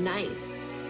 Nice.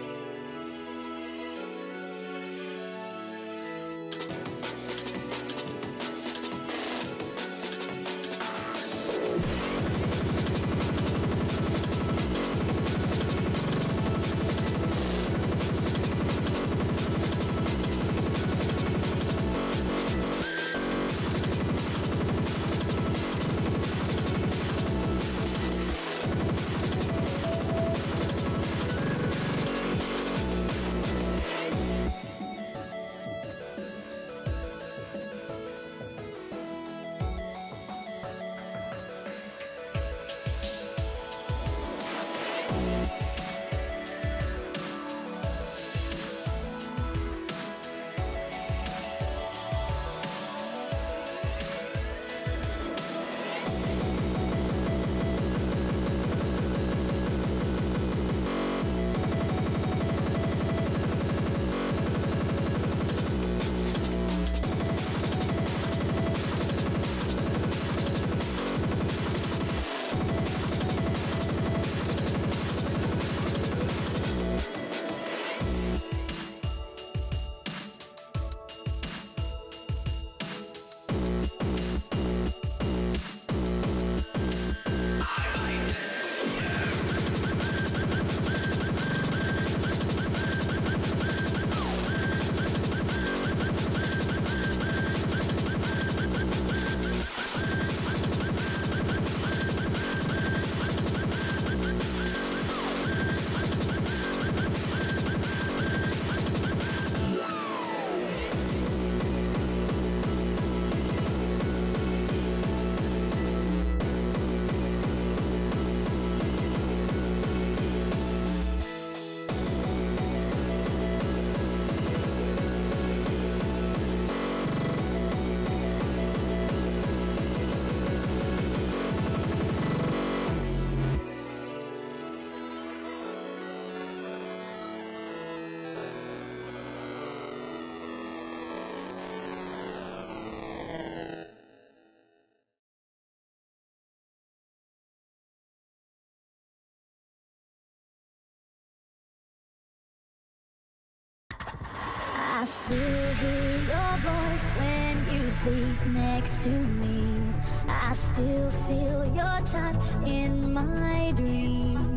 I still hear your voice when you sleep next to me. I still feel your touch in my dream.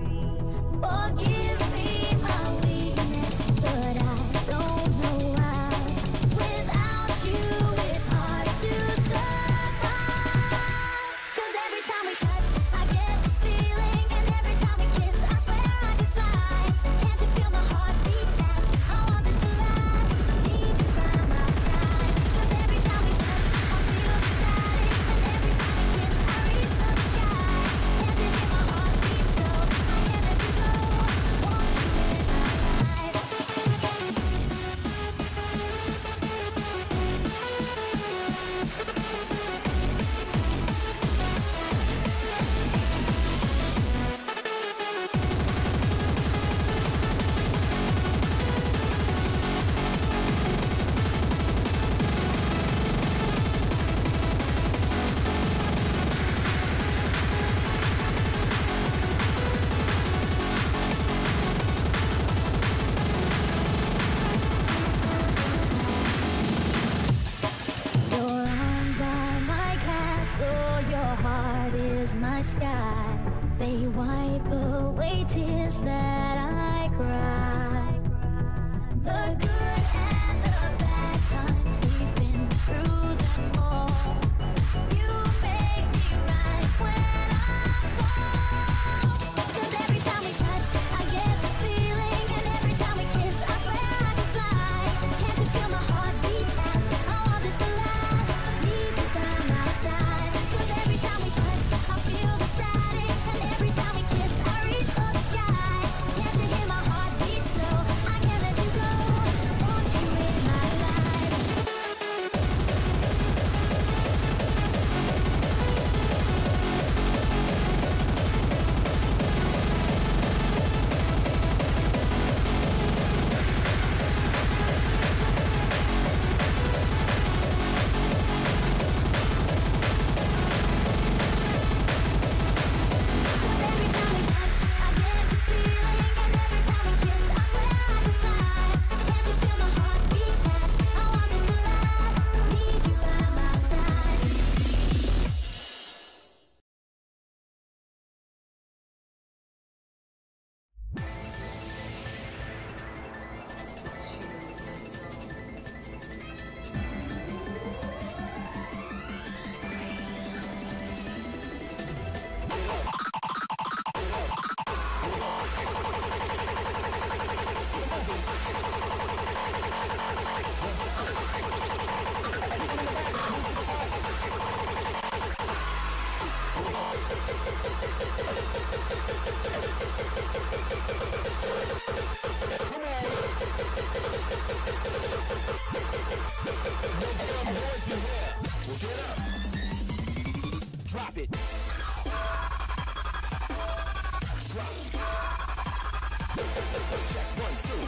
Forgive me my weakness, but I don't know why. Without you it's hard to survive. 'Cause every time we touch, I get this feeling, and every time we kiss, I swear I could fly. Can't you feel my heart beat fast? I want this to last. Need you by my side. 'Cause every time we touch, I feel the static, and every time we kiss, I reach for the sky. Can't you hear my heart beat so? I can't let you go. Drop it. Drop. Check 1, 2.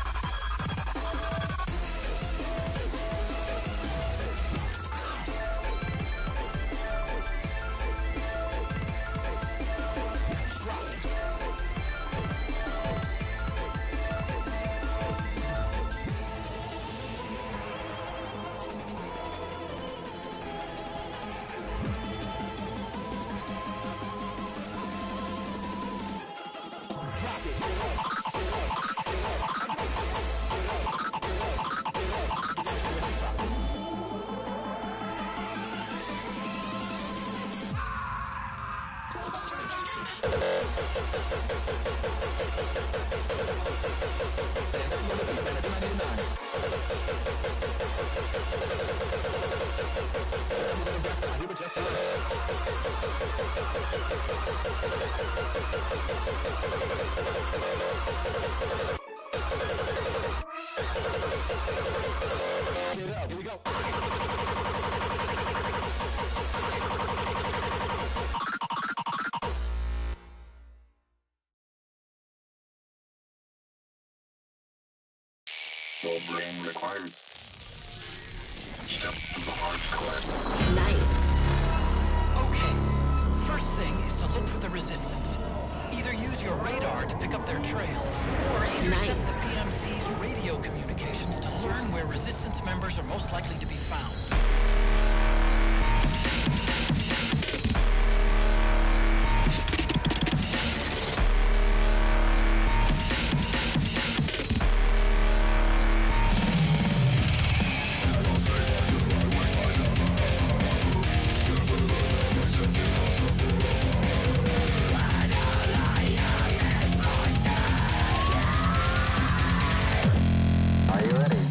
Get up, here we go. No brain required. Step to the hard core. Nice. Okay, first thing is to look for the resistance. Either use your radar to pick up their trail, or intercept the PMC's radio communications to learn where resistance members are most likely to be found. Are you ready?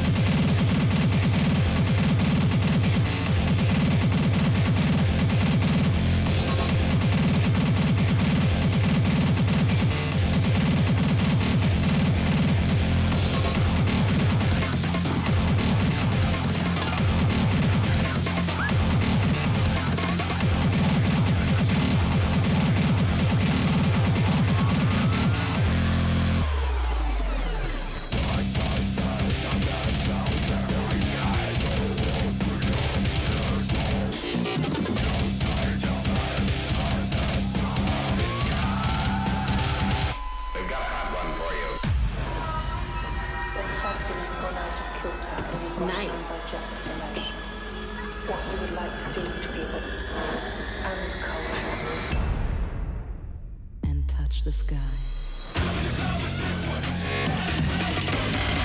We've got a hot one for you. When something's gone out of kilter and you've got Nice. an undigested emotion, what you would like to do to people and culture. And touch the sky.